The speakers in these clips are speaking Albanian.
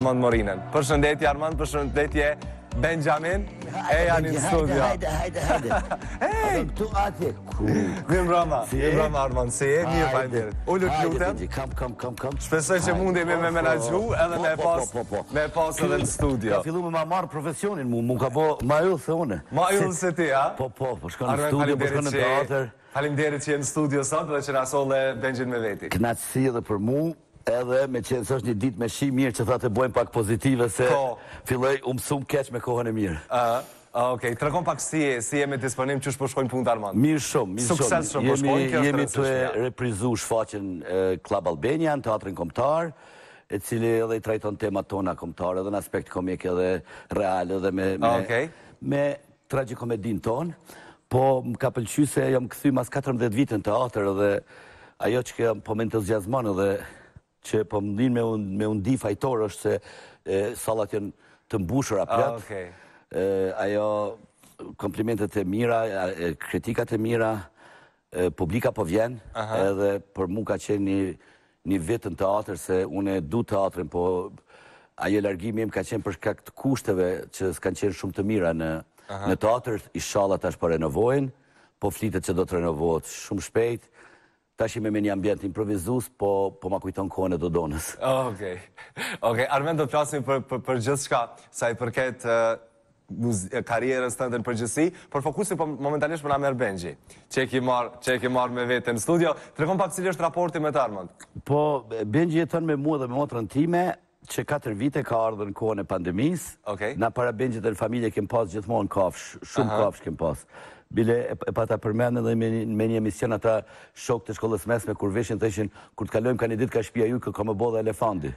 Armand Morinën. Përshëndetje Armand, përshëndetje Benjamin. E janë në studio. Hajde. Hey! Këtu atje. Mirë mbrëma Armand, si e mirë faleminderit. Ullët lutem. Kam. Shpresoj që mundemi me menaxhu edhe me pas edhe në studio. Ka fillu me ma marrë profesionin mu ka bo ma yllë se une. Ma yllë se ti, a? Po, shkon në studio, po shkon në teatr. Faleminderit që je në studio sot dhe që na solle Benjin me veti. Kënaqësi edhe për mu, edhe me qenë së është një ditë me shi mirë që tha të bojmë pak pozitive se filloj mësum keq me kohën e mirë. Okej, tregon pak si jemi disponim që po shkojnë punë Armand. Mirë shumë. Sukses shumë po shkojnë, kjo është Jemi të rëndësishme. reprizu shfaqen Club Albania në teatrin kombëtar, e cili edhe i trajton temat tona kombëtare edhe në aspekt komik edhe real edhe me tragjikomedin ton. Po më ka pëlqy se jam këthy mas 14 vite në teatr edhe ajo që po më entuziazmon edhe që po më din me undi fajtor është se sallat janë të mbushura plot. Ajo komplimentet e mira, kritikat e mira, publika po vjen, edhe për mu ka qenë një vit në teatr se une du teatrin, po ajo largimi im ka qenë për shkak të kushteve që s'kan qenë shumë të mira në teatr, inshallah tash po renovojnë, po flitet që do të renovohet shumë shpejt. Tash me një ambient improvizus, po ma kujton kohën e Dodonës. Okej, Armand do të flasim për gjithë shka, sa i përket karierës të ndër përgjësi, për fokusin momentalisht për na merë Benji, që e ki marrë me vete në studio. Tregon pak cili është raporti me të Armand? Po, Benji jeton me mua dhe me motrën time, që 4 vite ka ardhur në kohën e pandemisë. Na para Benjit dhe në familje kem pas gjithmonë kafsh, shumë kafsh kem pas. Bile e pata përmendën dhe me një emision ata shok të shkollës mesme kur veshin të ishin, kur të kalojmë ka një ditë ka shtëpia ju ka më bo dhe elefandi.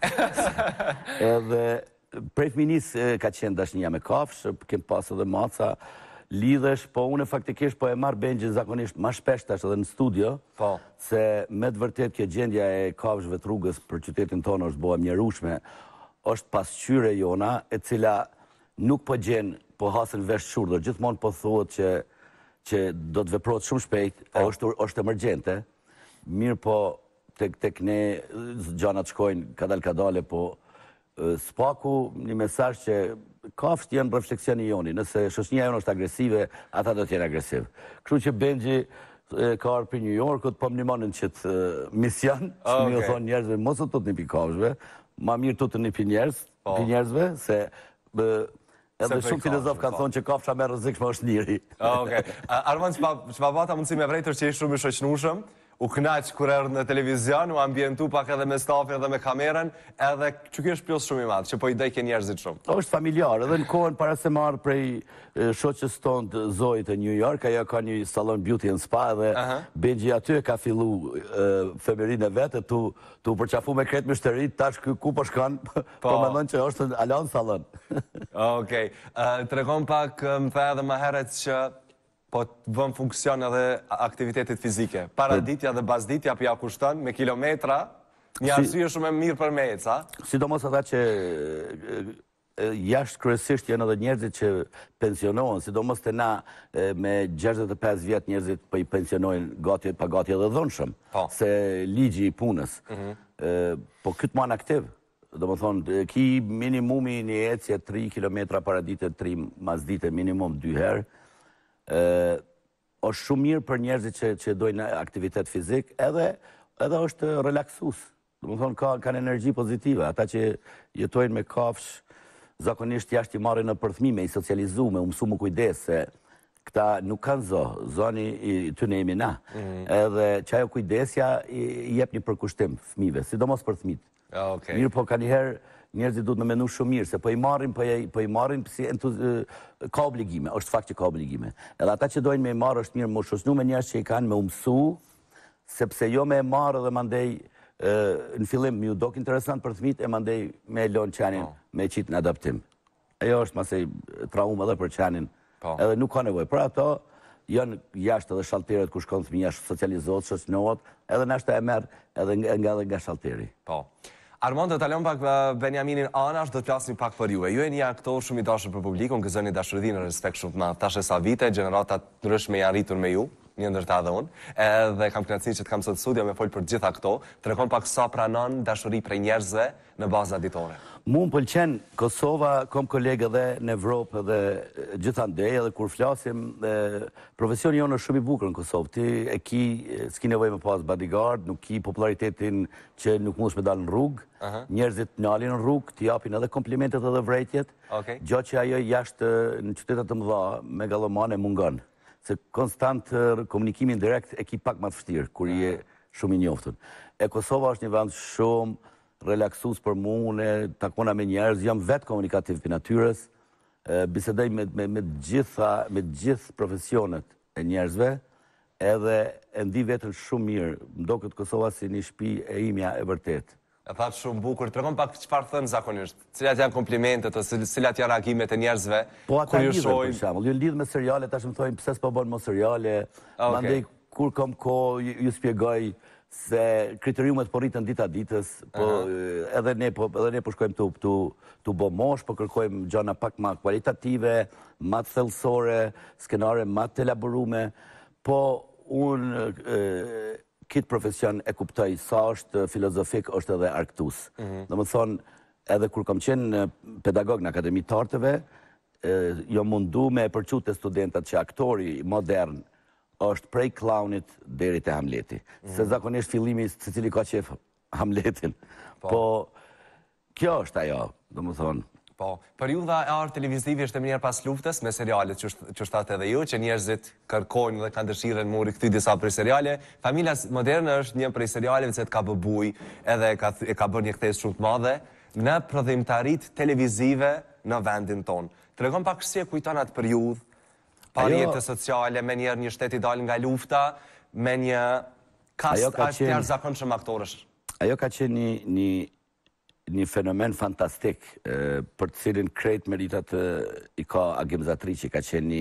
Edhe prej fëminis ka qenë dashnia me kafsh, kem pas edhe maca, lidhesh, po unë faktikisht po e marr Benjin zakonisht ma shpesh tash edhe në studio, se me të vërtet kjo gjendja e kafshëve të rrugës për qytetin tonë është bëha mjerueshme, është pasqyre jona, e cila nuk po gjen, po hasën vesh shurdër, gjithmonë po thuhet që do të veprohet shumë shpejt, është emergjente, mirë po tek ne gjanat shkojnë kadale, po spaku një mesazh që kafshët janë refleksioni joni, nëse shoqënia jonë është agresive, ata do të jenë agresiv. Kështu që Benji ka arë për New Yorkut, po më nimonën qëtë mision, që mi o thonë njerëzve, mos të të një pi kafshëve, ma mirë të të një pi njerëzve, se edhe shumë filozof kanë thonë që kafsha me rrezikshme është njëri. Armand, që pa bata mundësi me vrejtër që ishtë shumë i shoqënushëm, u knaq kur erdhë në televizion, u ambientu pak edhe me stafin edhe me kamerën, edhe që kjo është plus shumë i madhë, që po i dejke njerëzit shumë. është familjar, edhe në kohën para se marrë prej shoqës tonë të Zoe të New York, ajo ka një salon beauty and spa, edhe Benji aty ka fillu femerinë e vete, tu përqafu me kretë mështërit, tash ku po shkan, po me dhënë që është alan salon. Okej, të regon pak më the edhe më heret që po të vëm funksion edhe aktivitetit fizike. Paraditja dhe bazditja pja kushton me kilometra, një arsye shumë e mirë për me eca. Sidomos ata që jashtë kryesisht janë edhe njerëzit që pensionohen, sidomos të na me 65 vjet njerëzit po i pensionojnë gati edhe dhunshëm, se ligji i punës. Po këtë man aktiv, do më thonë, ki minimumi një ecje 3 km paradite, 3 mazdite, minimum 2 herë, është shumë mirë për njerëzit që dojnë aktivitet fizik, edhe është relaksus. Do më thonë, kanë energji pozitive. Ata që jetojnë me kafsh, zakonisht jashtë i marrin në përthmime, i socializu, me mësu më kujdes, se këta nuk kanë zoni të ne jemi na. Edhe që ajo kujdesja i jep një përkushtim fëmive, sidomos për fëmit. Mirë po ka njëherë njerëzit duhet me menu shumë mirë, se po i marrin si ka obligime, është fakt që ka obligime. Edhe ata që dojnë me i marrë është mirë më shoqënu me njerëz që i kanë me umësu, sepse jo me e marrë dhe mandej në fillim ju dok interesant për fëmijët e mandej me lon qanin me qitë në adaptim. Ajo është masej traumë edhe për qanin, edhe nuk ka nevojë. Për ato janë jashtë edhe shalteret ku shkon fëmija socializohet, shoqënohet, edhe nashta e merr edhe nga shalteri. Armand, do të talon pak Benjaminin anash, do të flasim pak për ju. Ju e një aktor shumë i dashur për publikun, gëzoni dashurinë në respekt shumë të madh. Tash sa vite, gjeneratat ndryshme janë rritur me ju. një ndërta dhe unë, edhe kam kënaqësinë që të kam sot në studio me folë për gjitha këto, tregon pak sa pranon dashuri prej njerëzve në bazë ditore. Mu më pëlqen Kosova, kom kolegë edhe në Evropë edhe gjithandej, edhe kur flasim, profesioni jonë është shumë i bukur në Kosovë. Ti e ki, s'ki nevojë me pas bodyguard, nuk ki popularitetin që nuk mund me dalë në rrugë, njerëzit nalin në rrugë, ti japin edhe komplimentet edhe vrejtjet, gjatë që ajo jashtë në qytetet të mëdha, megalomane mungon. Se konstant komunikimin direkt e ki pak më të vështirë, kur i e shumë i njoftën. E Kosova është një vend shumë relaksus për mu, unë takona me njerëz, jam vetë komunikativ për natyrës, bisedoj me gjithë profesionet e njerëzve, edhe e ndi vetën shumë mirë, mdo këtë Kosova si një shtëpi e imja e vërtet. E thatë shumë bukur, tregon pak çfarë thënë zakonisht, cilat janë komplimentet, ose cilat janë reagimet e njerëzve, kur ju shojnë. Po ata lidhen, për shembull, ju lidh me seriale, tash më thojnë pse s'po bën më seriale, mandej kur kam kohë ju shpjegoj se kriteriumet po rritën dita ditës, po edhe ne po shkojmë tu bë mosh, po kërkojmë gjëra pak më kualitative, më të thellësore, skenare më të elaborume, po unë kitë profesion e kuptoj sa është filozofik, është edhe arktus. Dhe më thonë, edhe kur kam qenë pedagog në Akademi të Arteve, jo mundu me e përqu të studentat që aktori modern është prej klaunit deri te Hamleti. Se zakonisht fillimi se cili ka qef Hamletin. Po, kjo është ajo, dhe më thonë. Po, periudha e artë televizivi është e mirë pas luftës me serialet që shtatë edhe ju, që njerëzit kërkojnë dhe kanë dëshirën mu rikëthy disa prej seriale. Familja moderne është një prej serialeve që të ka bëbuj edhe e ka bërë një kthes shumë të madhe në prodhimtarit televizive në vendin tonë. Tregon pak si e kujton atë periudhë, parjetës sociale, me një shtet i dal nga lufta, me një kast ashtë të jashtëzakonshëm aktorësh. Ajo ka qenë një fenomen fantastik, për të cilin krejt meritat i ka Agim Zatriqi, ka qenë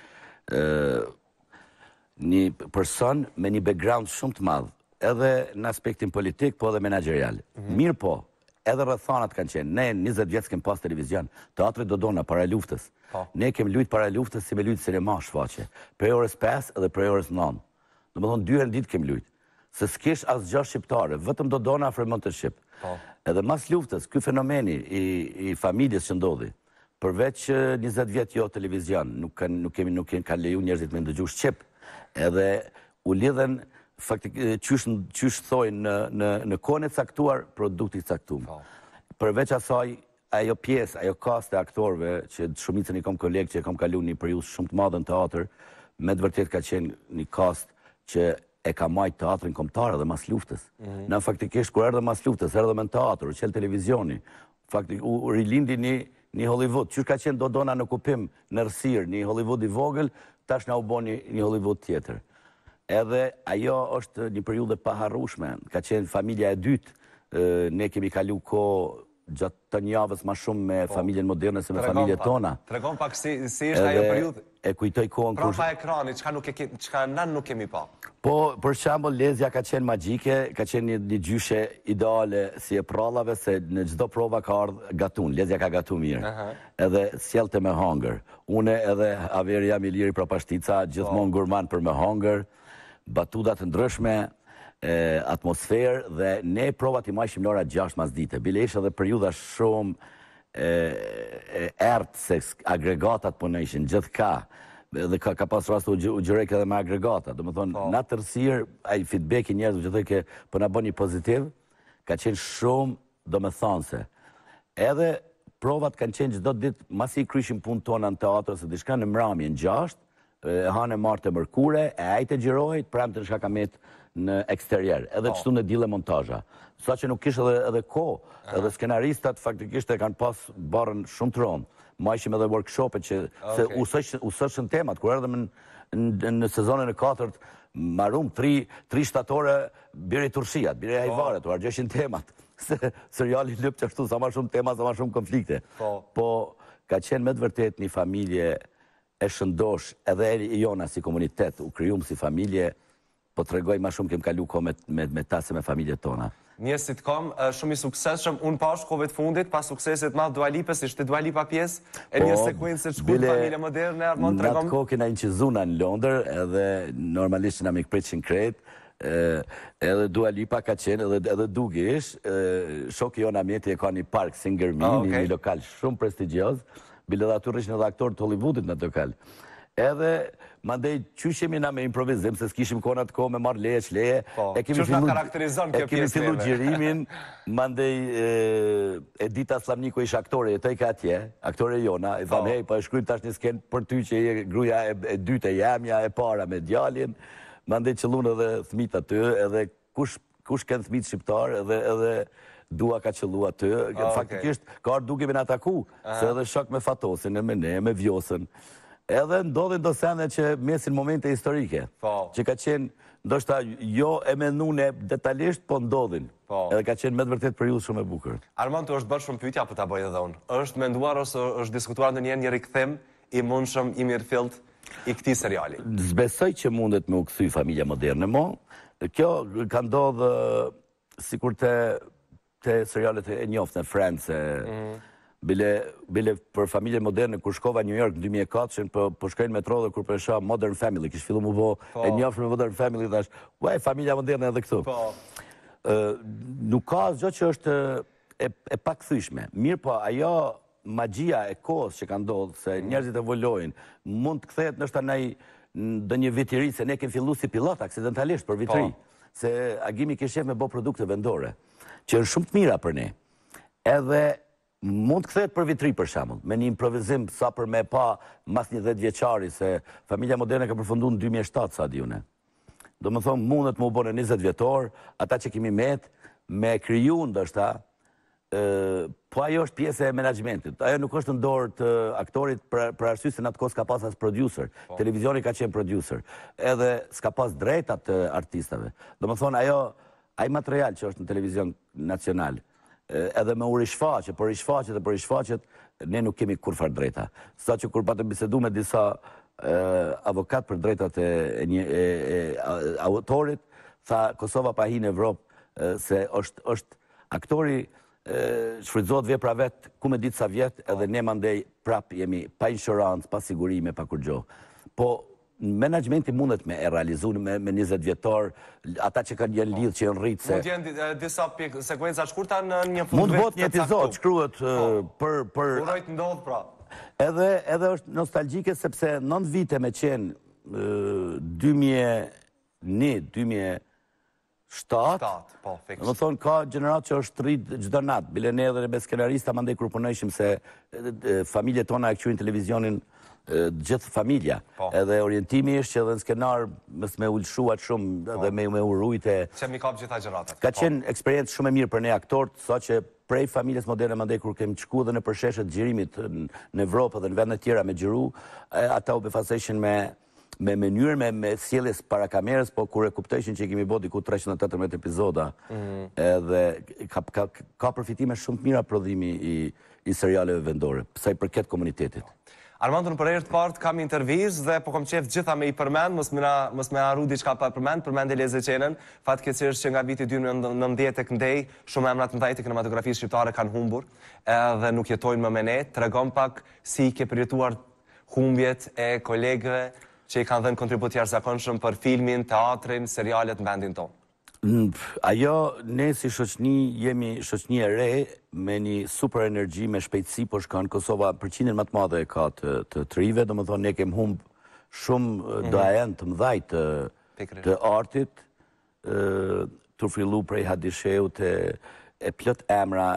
një person me një background shumë të madhë, edhe në aspektin politik, po edhe menagerial. Mirë po, edhe rrethonat kanë qenë, ne 20 vjetë kem pas televizion, teatri Dodona para luftës, ne kem lujt para luftës si me lujt sinema shfaqe, prej orës 5 edhe prej orës 9. Dhe më thonë 2 herë në ditë kem lujt, se s'kish as 6 shqiptare, vetëm Dodona fremon të Shqip. Edhe mas luftës, ky fenomeni i familjes që ndodhi, përveç 20 vjetë jo televizion, nuk kanë leju njerëzit me ndëgju Shqip, edhe u lidhen, qysh thojnë në kone caktuar, produktit caktum. Përveç asaj, ajo pjesë, ajo kast e aktorve, që shumicën i kom kolegë që e kom kalu një periudhë shumë të madhe në teatr, me të vërtet ka qenë një kast që e ka majtë teatrin kombëtar edhe mas luftës. Në faktikisht, kur erdhe mas luftës, erdhe me në teatr, u qelë televizioni, u rilindi një Hollywood, qysh ka qenë Dodona në kupim në rësirë, një Hollywood i vogël, tash na u bo një Hollywood tjetër. Edhe ajo është një periudhë paharrueshme, ka qenë familja e dytë, ne kemi kalu ko gjatë të njavës ma shumë me familjen moderne se me familje tona. Tregon pak si ishte ajo periudhë. E kujtoj kohën kur... Prafa ekrani, çka nën nuk kemi pa. Po, për shembull, lezja ka qenë magjike, ka qenë një gjyshe ideale si e prallave, se në çdo prova ka ardhur gatun, lezja ka gatu mirë. Edhe sjellte me hangër. Une edhe Averi jam i liri Propashtica, gjithmonë gurman për me hangër, batuta të ndryshme, atmosferë, dhe ne provat i majshim në ora 6 mas dite. Bile isha dhe periudha shumë ertë se agregatat po në ishin gjithë ka, dhe ka pas rastu u gjërek edhe me agregata. Do më thonë, në tërësirë, a i feedback i njerëzve që thoi ke po në bo një pozitiv, ka qenë shumë do me thonëse. Edhe provat kanë qenë gjithdo ditë, mas i kryshim punë tona në teatr, se dishka në mramje në 6, hanë e martë e mërkure, e ajtë e gjirojt, premë të në shakamet në eksterjer, edhe qëtu në dile montajha. Sa që nuk kishë edhe ko, edhe skenaristat faktikisht e kanë pas barën shumë të ronë. Ma ishim edhe workshopet që u sëshën temat, kur erdhëm në sezonën e 4, marum 3 shtatore biri turshijat, biri hajvaret, u argjëshin temat. Se seriali lypë që ashtu, sa ma shumë temat, sa ma shumë konflikte. Po, ka qenë me të vërtet një familje e shëndosh, edhe e jona si komunitet, u kryum si familje, po të regoj ma shumë kem kalu ko me ta se me familje tona. Një sitcom shumë i suksesshëm, unë pa shkove të fundit, pas suksesit madh Dua Lipës, ishte Dua Lipa pjesë e një sekuencë të shkurt familje moderne, Armand tregom. tregom. Në atë kohë kena inqizuna në Londër, edhe normalisht na me këprit qenkret, edhe Dua Lipa ka qenë, edhe Dugish, shoki jona mjeti e ka një park Singermi, një lokal shumë prestigjioz, bile dhe aty rrishin edhe aktorë të Hollywoodit në atë lokal. Edhe, mandej, qyshemi na me improvizim, se s'kishim kona të kohë me marrë leje, qleje. Qështë na karakterizon kjo pjesë? E kemi fillu gjirimin, mandej, Edita Slamniko ish aktore, e të i ka atje, aktore jona, e thamë, hej, po e shkrym tash një sken për ty që e gruja e dyte jamja, e para me djalin, mandej qëllun edhe thmit aty, edhe kush kënë thmit shqiptar, edhe Dua ka qëllu aty, faktikisht, ka arë duke me në ataku, se edhe shok me Fatosin, me ne, me Vjosën. Edhe ndodhin do sene që mesin momente historike, që ka qenë, ndoshta jo e menune detalisht, po ndodhin. Edhe ka qenë me të vërtet periudhë shumë e bukur. Armand, të është bërë shumë pyetja, po ta bëj edhe unë. Është menduar ose është diskutuar ndonjëherë një rikthim i mundshëm i mirëfillt i këtij seriali? Zbesoj që mundet me u kthy familja moderne, mo. Kjo ka ndodhë sikur te serialet e njoftën, Friends, bile për familje moderne, kur shkova New York në 2004, po shkojnë metro dhe kur përsha Modern Family, kishë fillu mu bo e njofë me Modern Family, dhe është, uaj, familja moderne edhe këtu. Nuk ka zgjo që është e pak thyshme. Mirë po, ajo magjia e kohës që ka ndodhë, se njerëzit evolojnë, mund të kthehet nështë anaj dë një vitiri, se ne kem fillu si pilot, aksidentalisht, për vitiri. Se Agimi ke shef me bo produkte vendore, që është shumë të mira për ne. Edhe mund të kthehet për vitri për shembull, me një improvizim sa për me pa mas një 10 vjeçari, se familja moderne ka përfundu në 2007, sa di une. Do më thonë, mundet më u bërë 20 vjetor, ata që kemi me kriju ndështa, po ajo është pjesë e menaxhmentit. Ajo nuk është në dorë të aktorit për arsye se në atë kohë s'ka pas as producer. Televizioni ka qenë producer. Edhe s'ka pas drejtat të artistave. Do më thonë, ai material që është në televizion nacional, edhe me u rishfaqe, për rishfaqet, ne nuk kemi kur farë drejta. Sa që kur patëm bisedu me disa avokat për drejtat e autorit, tha Kosova pa hi në Evropë, se është aktori shfrytëzohet vepra vetë, ku me ditë sa vjetë, edhe ne mandej prap jemi pa inshurancë, pa sigurime, pa kur gjo. Po, menaxhmenti mundet me e realizu me 20 vjetor, ata që kanë janë lidhë, që janë rritë se... Mund jenë disa sekuenca shkurta në një fund mund bot një epizod, shkruhet për... Urojt ndodhë pra. Edhe është nostalgjike, sepse 9 vite me qenë 2001-2007, më thonë, ka gjenerat që është rritë gjdo natë, bile ne edhe me skenarista mandej kur punojshim se familje tona e këqyrin televizionin gjithë familja, edhe orientimi ishtë që edhe në skenar mës me ullshuat shumë edhe me urujte. Që mi kap gjitha gjeratat. Ka qenë eksperiencë shumë e mirë për ne aktorët, sa që prej familjes moderne mandej kur kem qku dhe në përsheshet gjirimit në Evropë dhe në vendet tjera me gjiru, ata u befaseshin me mënyrë, me sjelljes para kamerës, po kur e kuptojshin që i kemi bodi ku 318 epizoda, edhe ka përfitime shumë të mira prodhimi i serialeve vendore, sa i përket komunitetit. Armand, në për herë të partë kam intervizë dhe po kom qef gjitha me i përmend, mos me arru diçka pa përmend e Leze Qenën, fatkeqësisht që nga viti 2019 tek ndej, shumë emrat më të kinematografisë shqiptare kanë humbur, edhe nuk jetojnë më me ne. Tregon pak si ke përjetuar humbjet e kolegëve që i kanë dhënë kontribut jashtëzakonshëm për filmin, teatrin, serialet në vendin tonë. Ajo, ne si shoqni, jemi shoqni e re, me një super energji, me shpejtësi, po shkanë Kosova përqindjen më të madhe e ka të rive, do më thonë, ne kem humb shumë doajen të mdhajt të artit, të frillu prej Hadisheut, e plot emra,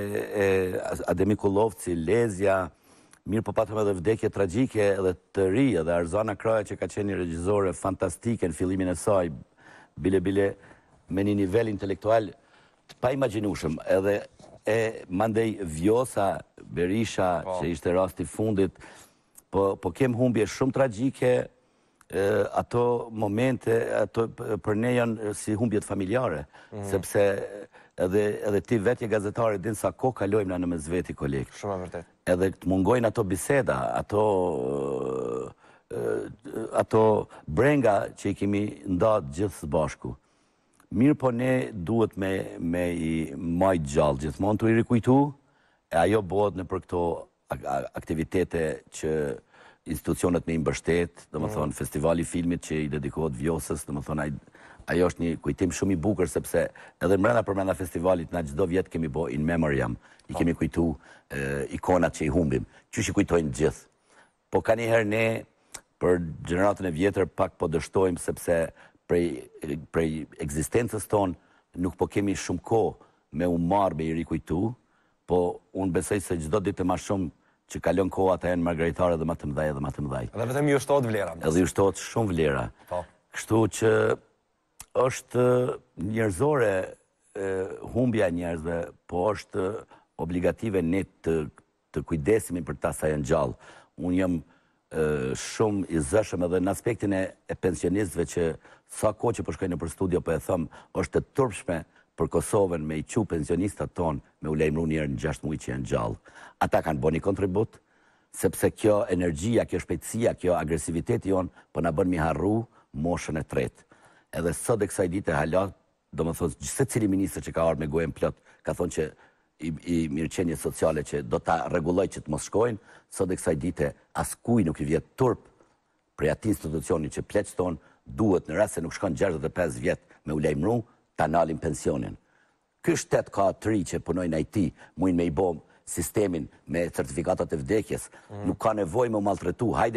Ademi Kullovci, Lezja, mirë po patëm edhe vdekje tragjike edhe të ri, edhe Arzana Kraja që ka qenë një regjizore fantastike në fillimin e saj, bile me një nivel intelektual të pa imaginushëm, edhe mandej Vjosa, Berisha, që ishte rasti fundit, po kem humbje shumë tragjike, ato momente, për ne janë si humbjet familjare, sepse edhe ti vetje gazetare din sa ko kalojmë në mes veti kolegë. Shumë e vërtet. Edhe të mungojnë ato biseda, ato brenga që i kemi ndatë gjithë së bashku. Mirë po ne duhet me i majt gjallë gjithmonë të i rikujtu, e ajo bëhet në për këto aktivitete që institucionet me i mbështet, dhe më thonë festivali filmit që i dedikohet Vjosës, dhe më thonë ajo është një kujtim shumë i bukur, sepse edhe mrena festivalit na çdo vjet kemi bo in memoriam, i kemi kujtu ikonat që i humbim, që i kujtojnë gjithë. Po ka njëherë ne, për gjeneratën e vjetër, pak po dështojmë sepse prej ekzistencës tonë nuk po kemi shumë kohë me u marrë me i rikujtu, po unë besoj se çdo ditë më shumë që kalon koha të janë margaritare dhe më të mëdhej dhe më të mëdhej. Edhe vetëm ju shtohet vlera. Edhe ju shtohet shumë vlera. Kështu që është njerëzore humbja e njerëzve, po është obligative ne të kujdesemi për ta sa janë gjallë. Unë jam shumë i zëshëm edhe në aspektin e pensionistëve që sa kohë që po shkojnë për studio po e thëmë, është të turpshme për Kosovën me i qu pensionistat tonë me u lejmëru njerë në 6 muaj që janë gjallë. Ata kanë bo një kontribut, sepse kjo energjia, kjo shpejtësia, kjo agresiviteti jonë po na bën mi harru moshën e tretë. Edhe sot e kësaj dite halat, do më thonë, se cili minister që ka arë me gojen plot, ka thonë që i mirëqenje sociale që do ta rregulloj që të mos shkojnë, sot e kësaj dite as kuj nuk i vjet turp prej ati institucioni që pleqë tonë duhet në rast se nuk shkon 65 vjet me u lejmëru, ta nalin pensionin. Ky shtet ka 3 që punojnë IT, mujnë me i bom sistemin me certifikatat e vdekjes, nuk ka nevoj me u maltretu, hajde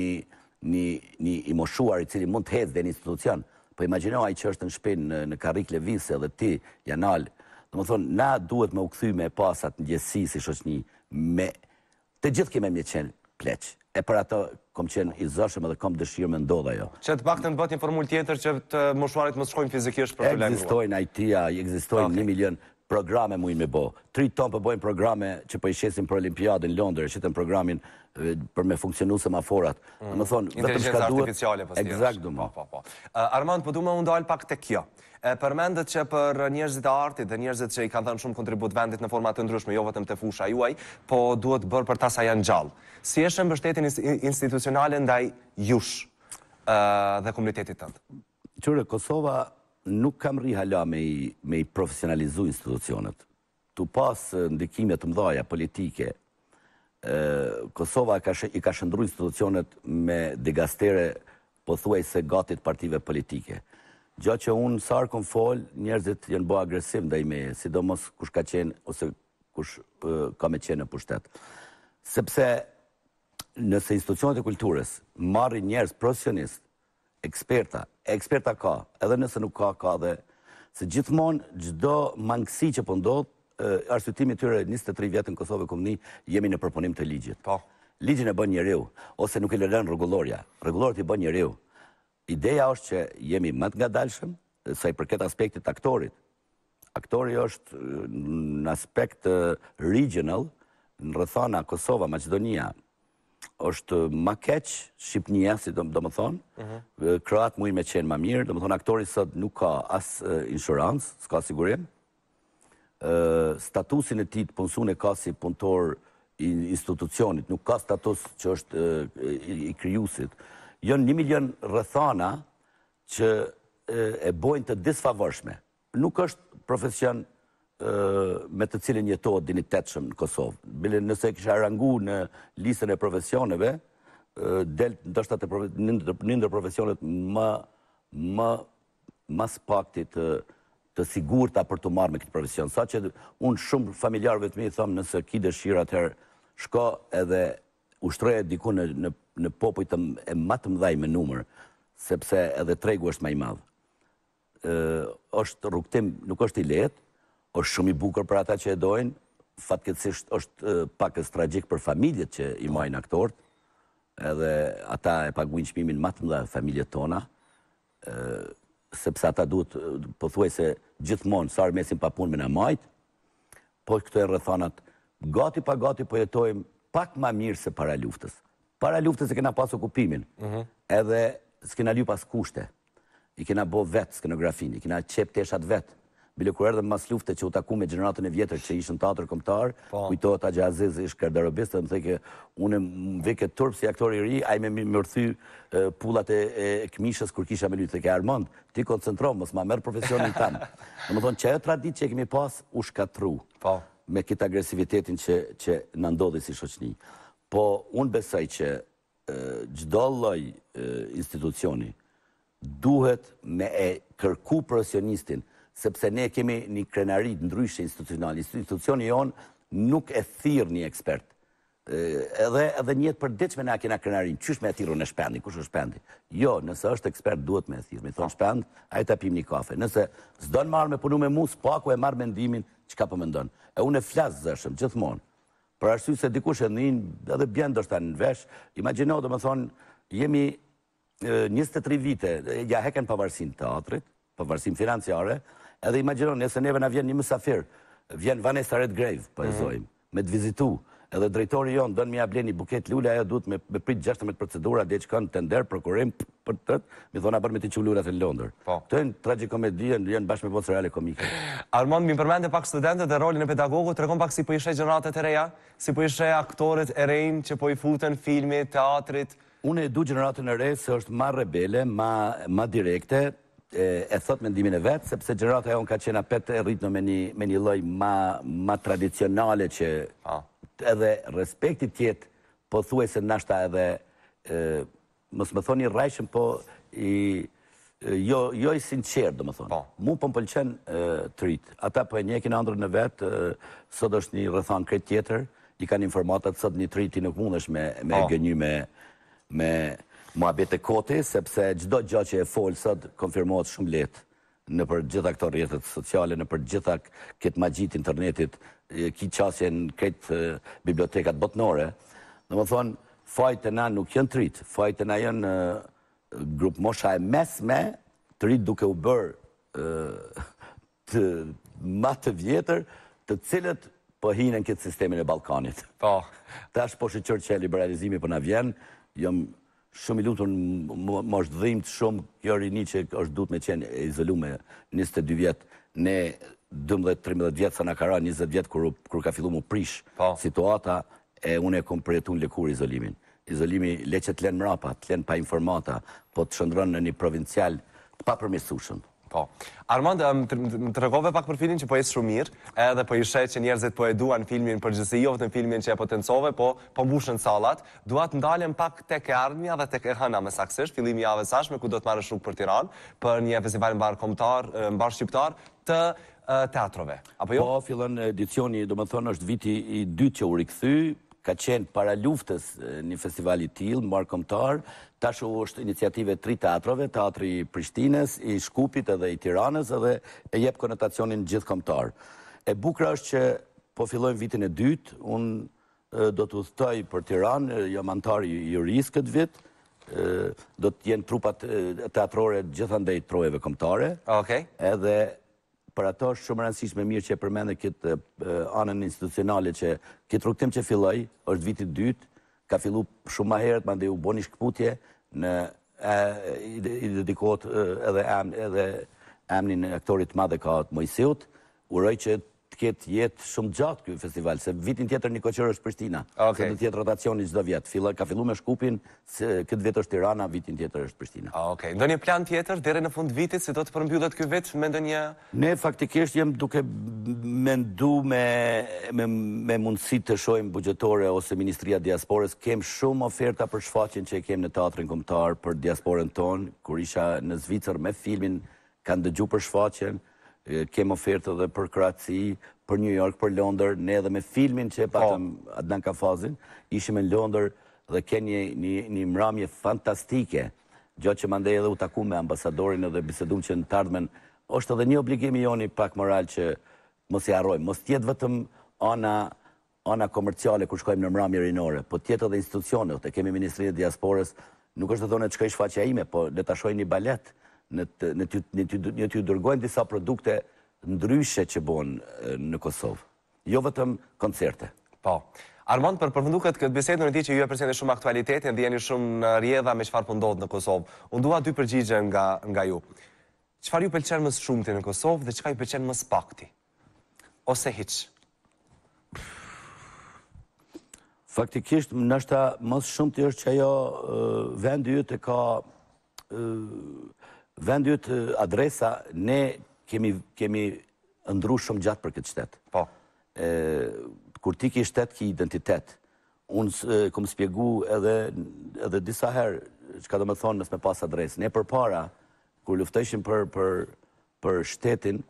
një i moshuar i cili mund të hecë dhe një institucion, po imagjino ai që është në shpinë në Karrik Levise dhe ti, Janal, do më thonë, na duhet me u kthy me pasat në gjësi si shoqni, me të gjithë keme me qenë pleq. E për ato kom qenë i zëshëm edhe kom dëshirë me ndodha jo. Që të pak të në bët një formull tjetër që të moshuarit më shkojnë fizikisht për të lejmëruar. Egzistojnë IT-a, egzistojnë 1 milion programe mujnë me bo. 3 tonë për bojnë programe që për i shesim për Olimpiadën Londër, që të në programin për me funksionu semaforat. Inteligenca artificiale pas tjera. Exact du më. Armand, po du me undalë pak të kjo. Përmendet që për njerëzit e artit dhe njerëzit që i kanë thënë shumë kontribut vendit në format të ndryshme, jo vetëm të fusha juaj, po duhet bërë për ta sa janë gjallë. Si është mbështetjen institucionale ndaj jush dhe komunitetit tënd? Qure, Kosova nuk kam rri hala me i profesionalizu institucionet. Tu pas ndikime të mdhaja politike, Kosova i ka shëndru institucionet me digastere po thuaj se gatit partive politike. Gjo që unë sarë kom fol, njerëzit jenë bo agresiv ndaj meje, sidomos kush ka qenë ose kush ka me qenë në pushtet. Sepse nëse institucionet e kulturës marri njerëz profesionist, eksperta ka, edhe nëse nuk ka dhe, se gjithmonë gjdo mangësi që po ndodh, arsyetimi tyre 23 vjetë në Kosovë e Kombëni, jemi në përpunim të ligjit. Ligjin e bën njeriu, ose nuk i lërën rregullorja. Rregullorët i bën njeriu. Ideja është që jemi më të ngadalshëm, sa i përket aspektit aktorit. Aktori është në aspekt regional, në rrethana Kosova, Maqedonia, është ma keq, Shqipnia, si do më thonë, Kroat mujnë me qenë ma mirë, do më thonë aktori sot nuk ka as insurance, s'ka sigurim, statusin e ti të punësune ka si punëtor i institucionit, nuk ka status që është i kryusit. Jënë 1 milion rrethana që e bojnë të disfavorshme. Nuk është profesion me të cilin jetohet dinitetshëm në Kosovë. Bile nëse kisha rangu në listën e profesioneve, delë ndoshta një ndër profesionet më spaktit të sigurta për të marrë me këtë profesion. Sa që unë shumë familjarëve të mi thëmë nëse ki dëshirë atëherë shko edhe ushtroje diku në popujt e më të mëdhaj me numër, sepse edhe tregu është më i madh. Është rrugtim, nuk është i lehtë, është shumë i bukur për ata që e dojnë, fatkeqësisht është pakës tragjik për familjet që i majnë aktorët, edhe ata e paguajnë çmimin më të madh familjet tona, sepse ata duhet, po thuaj se gjithmonë sa mesin pa punë me na majt, po këto e rrethanat gati pa gati po jetojmë pak më mirë se para luftës. Para luftës e kena pas okupimin, edhe s'kena lyu pas kushte. I kena bo vetë skenografin, i kena qep teshat vetë. Bile kur erdhe mas lufte që u taku me gjeneratën e vjetër që ishën teatr kombëtar, kujtohet Axha Aziz ish garderobist, më thekë unë më veke turp si aktor i ri, ai më rthy pullat e këmishës kur kisha me luajtë tek Armand, ti koncentro, mos ma merr profesionin tam. Domethënë që ajo traditë që kemi pas u shkatru. Me këtë agresivitetin që na ndodhi si shoqëni. Po unë besoj që çdo lloj institucioni duhet me e kërku profesionistin, sepse ne kemi një krenari ndryshe institucional. Institucioni jonë nuk e thirr një ekspert. Edhe njët përditshme na kena krenarin, qysh me e thirrun e Shpendi, kush është Shpendi? Jo, nëse është ekspert duhet me e thirr. Me thonë Shpend, ai ta pim një kafe. Nëse s'don marrë me punu me mu, s'paku e marrë mendimin çka po mendon. E unë e flas zëshëm gjithmonë. Për arsye se dikush e ndin edhe bjen ndoshta në vesh. Imagjino, domethënë, jemi 23 vite, ja heken pavarësinë teatrit, pavarësinë financiare, edhe imagjino, nëse neve na vjen një mysafir, vjen Vanessa Redgrave, po e zojmë, me të vizitu, edhe drejtori jonë dënë mi a ble një buket lule, ajo duhet me prit 16 procedura, dhe që kanë tender, prokurim, për tëtë, mi thona bërë me të që lurat e Londër. Të e në tragikomedi, janë bashkë me botë reale komike. Armand, mi përmende pak studentët dhe rolin e pedagogu, të rekon pak si po ishe gjeneratet e reja, si po ishe aktorit e rejnë që po i futen filmit, teatrit. Unë e du gjeneratën e re se është ma rebele, ma direkte, e thot mendimin e vetë, sepse gjenerata e unë ka qena petë e rritnë me një loj ma tradicionale që edhe respekti tjetë, po thuaj se nashta edhe, mos më thoni rajshëm, po jo i sinqerë, do më thonë. Mu po më pëlqen të rritë. Ata po e njekin andrën e vetë, sot është një rëthan krejt tjetër, i kanë informatat, sot një të rriti nuk mund është me gënyu me muhabet e koti, sepse gjdo gjë që e folë sot konfirmohet shumë letë në për gjitha këto rrjetet sociale, në për gjitha këtë magjit internetit, ki qasje në këtë bibliotekat botnore. Në më thonë, fajtë e na nuk jënë të rritë, fajtë e na jënë grupë mosha e mesme, të rritë duke u bërë ma të vjetër, të cilët po hinen këtë sistemin e Ballkanit. Tash po shqyqër që liberalizimi po na vjen, jam shumë i lutur më është dhimt shumë kjo rini që është duhet me qenë izolume 22 vjetë, ne 12-13 vjetë sa na ka ra 20 vjetë kur ka fillu mu prish situata e unë e kom përjetu në lëkur izolimin. Izolimi le që të len mrapa, të len pa informata, po të shëndron në një provincial të pa përmirësueshëm. Armand, më të regove pak për filmin që po jesë shumë mirë, edhe po ishe që njerëzit po e duan filmin përgjithësi, jo vetëm filmin që e potencove, po mbushën sallat. Duat ndalem pak tek e ardhmja dhe tek e hëna me saksisht, fillimi javës sashme, ku do të marrësh rrugë për Tiranë, për një festival mbar kombëtar, mbar shqiptar të teatrove. Apo jo? Po, fillon edicioni, do më thonë, është viti i dytë që u rikthy, ka qenë para luftës një festival i tillë, mbar kombëtar. Tash është iniciative 3 teatrove, Teatri Prishtines, i Shkupit edhe i Tiranës, edhe e jep konotacionin gjithë kombëtar. E bukra është që po fillojmë vitin e dytë, unë do të udhtoj për Tiranë, jam antar i jurisë këtë vit, do të jenë trupat teatrore gjithandej trojeve kombëtare. Edhe për ato është shumë rëndësishme mirë që e përmende këtë anën institucionale që këtë rrugtim që filloj, është vitit dytë, ka fillu shumë ma herët, mande u bo një shkëputje, i dedikohet edhe emnin aktorit madhe ka të Mojsiut, uroj që të ketë jetë shumë gjatë kjo festival, se vitin tjetër një koqërë është Prishtina, se do tjetë rotacioni çdo vjetë. Ka fillu me Shkupin, këtë vit është Tirana, vitin tjetër është Prishtina. Ndo një plan tjetër, dhere në fund vitit, si do të përmbyllet kjo vit, me ndë një... Ne faktikisht jem duke mendu me mundësi të shojmë bugjetore ose Ministria Diasporës, kem shumë oferta për shfaqjen që e kem në teatrin kombëtar për diasporën tonë, kur isha në Zvicër me filmin, kanë dëgju për shfaqjen, kem ofertë edhe për Kroaci, për New York, për Londër, ne edhe me filmin që e patëm Adnan Kafazin, ishim në Londër dhe ke një mramje fantastike, gjatë që mandej edhe u taku me ambasadorin edhe bisedum që në të ardhmen, është edhe një obligimi joni pak moral që mos i harrojmë, mos tjetë vetëm ana komerciale kur shkojmë në mramje rinore, po tjetë edhe institucionet, e kemi Ministrinë e Diasporës, nuk është të thonë të shkoj shfaqja ime, po le ta shoj një balet, në t'ju dërgojnë disa produkte ndryshe që bon në Kosovë. Jo vetëm koncerte. Armand, për përfundu këtë bisedë në ti që ju e përseni shumë aktualitetin dhe jeni shumë në rjedha me çfarë po ndodh në Kosovë. Unë dua 2 përgjigje nga ju. Çfarë ju pëlqen më shumti në Kosovë dhe çka ju pëlqen më pakti? Ose hiç? Faktikisht, nështë më shumti është që ajo vendi ytë ka vendi ytë adresa, ne kemi ndru shumë gjatë për këtë shtetë. Po. Kur ti ki shtet, ki identitet. Unë kom spjegu edhe disa herë, që ka do me thonë nësë me pas adresë. Ne për para, kur luftëshim për shtetin,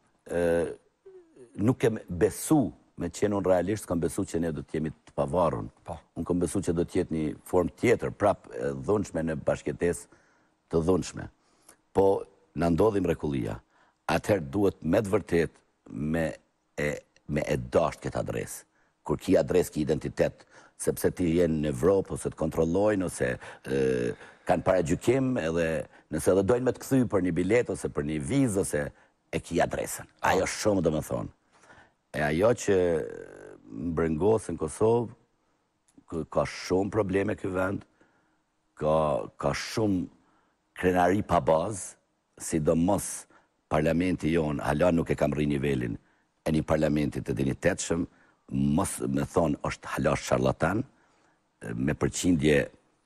nuk kem besu me qenë unë realisht, kam besu që ne do t'jemi të pavarun. Unë kam besu që do t'jetë një form tjetër, prap dhunshme në bashkëtes të dhunshme. Po, në ndodhim rekullia. Atëherë duhet me të vërtet me e dasht këtë adresë. Kur ki adresë, ki identitet, sepse ti jenë në Evropë, ose të kontrollojnë, ose kanë para gjykim, edhe nëse edhe dojnë me të këthy për një bilet, ose për një vizë, ose e ki adresën. Ajo shumë do me thonë. E ajo që mbrengosë në Kosovë, ka shumë probleme këtë vend, ka shumë krenari pa bazë, sidomos parlamenti jonë, hala nuk e kam rri nivelin e një parlamentit të dinitetshëm, mos me thonë është hala sharlatan, me përqindje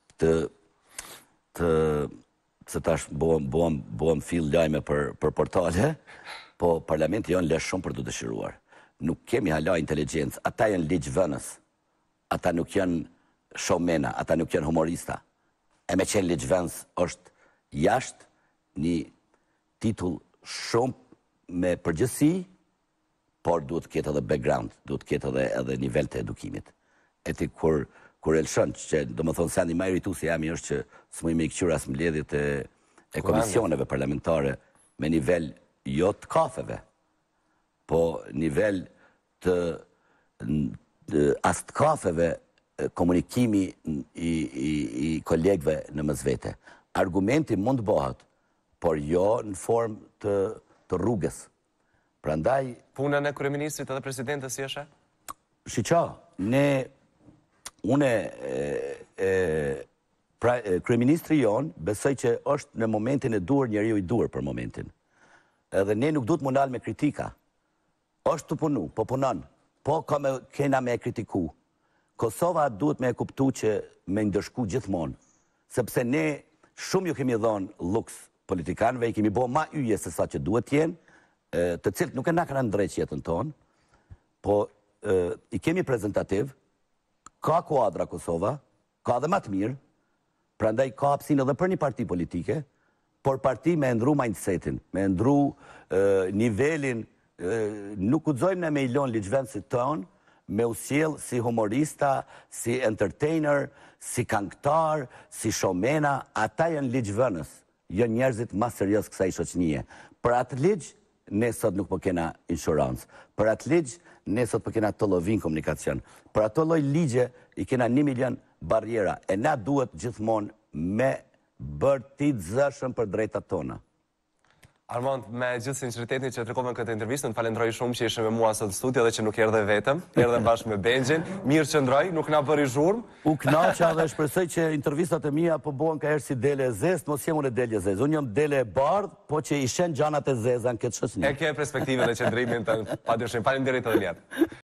se tash bohem fill lajme për portale, po parlamenti jonë le shumë për të dëshiruar. Nuk kemi hala inteligencë, ata janë ligjvënës, ata nuk janë showmena, ata nuk janë humorista. E me qenë ligjvënës është jashtë një titull shumë me përgjësi, por duhet këtë edhe background, duhet këtë edhe nivel të edukimit. E ti kur elshën, që do më thonë sendi ma iritu si jami është që së mu i me i këqyra së mbledhjet e komisioneve parlamentare me nivel jo të kafeve, po nivel të as të kafeve komunikimi i kolegve në mëzvete. Argumenti mund të bëhat, por jo në form të rrugës. Prandaj... Punën e kryeministrit edhe presidentës si është? Shiqa, kryeministri jonë besoj që është në momentin e duhur njeriu i duhur për momentin. Edhe ne nuk duhet mundal me kritika. është të punu, po punon, po kena me kritiku. Kosova duhet me e kuptu që me ndërshku gjithmonë, sepse ne shumë ju kemi dhonë luks politikanëve, i kemi bo ma yje se sa që duhet jenë, të cilët nuk e na kanë ndrejt jetën tonë, po i kemi prezentativ, ka kuadra Kosova, ka dhe ma të mirë, prandaj ka hapësinë edhe për një parti politike, por parti me ndru mindsetin, me ndru nivelin, nuk guxojmë ne me ilon ligjvendësit tonë, me usjell si humorista, si entertainer, si këngëtar, si showmena, ata janë ligjvënës, janë njerëzit ma serios kësaj shoqënie. Për atë ligj, ne sot nuk po kena inshurancë. Për atë ligj, ne sot po kena të lovin komunikacion. Për ato lloj ligje, i kena 1 milion barjera. E na duhet gjithmonë me bërë ti të zëshëm për drejtat tona. Armand, me gjithë sinceritetin që tregove në këtë intervistë, në falenderoj shumë që ishe me mua sot në studio dhe që nuk erdhe vetëm, erdhe bashkë me Benjin. Mirë që ndroj, nuk na bëri zhurmë. U kënaqa dhe shpresoj që intervistat e mia po bëhen ka herë si dele e zezë, mos jem unë dele e zezë. Unë jam dele e bardhë, po që i shen gjanat e zeza në këtë shoqëni. E ke perspektive dhe qëndrimin të padyshim. Faleminderit edhe lehtë.